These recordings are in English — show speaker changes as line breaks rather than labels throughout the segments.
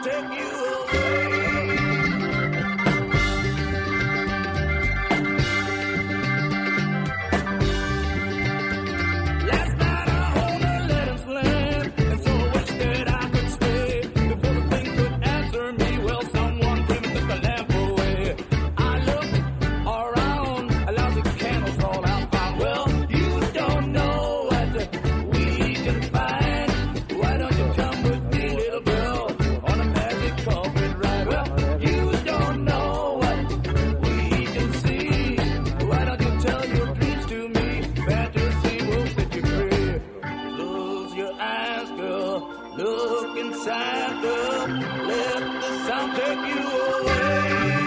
take you away. Last night I only let him slam, and so I wish that I could stay. Before the thing could answer me, well, someone came and took the lamp away. I looked around, a lousy candles all out found. Well, you don't know what we can find. Why don't you come with me, little girl, on a magic carpet ride? Well, you don't know what we can see. Why don't you tell your dreams to me? Fantasy will set you free. Close your eyes, girl. Look inside, girl. Let the sound take you away.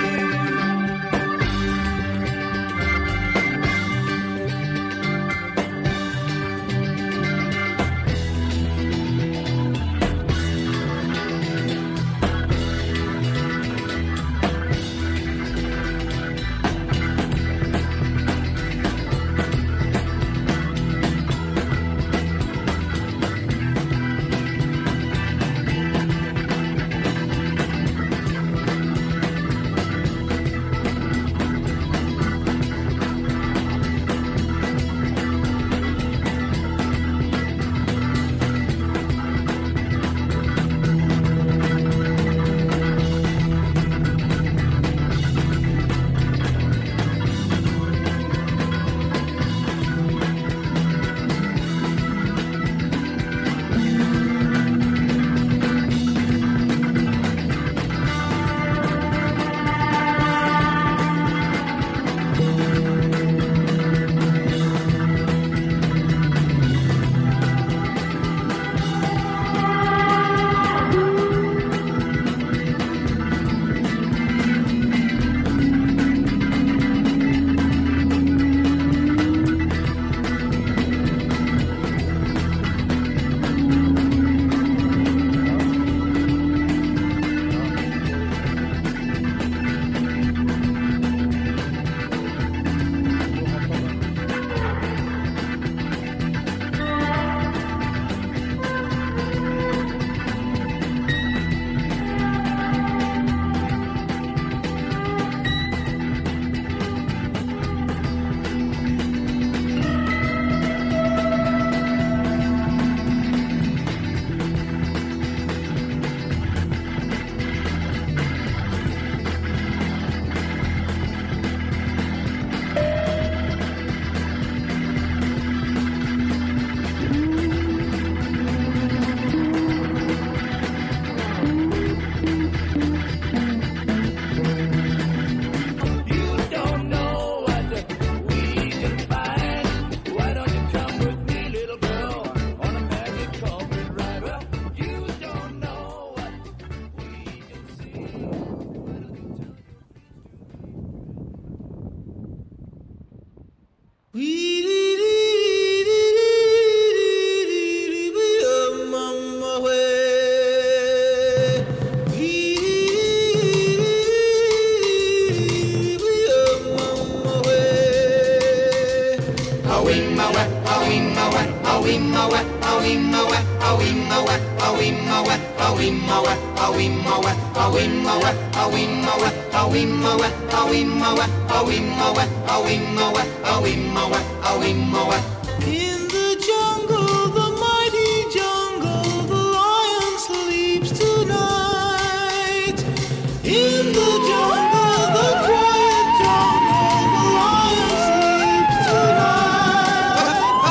In the jungle, the mighty jungle, the lion sleeps tonight. In the jungle, the quiet jungle, the lion sleeps tonight.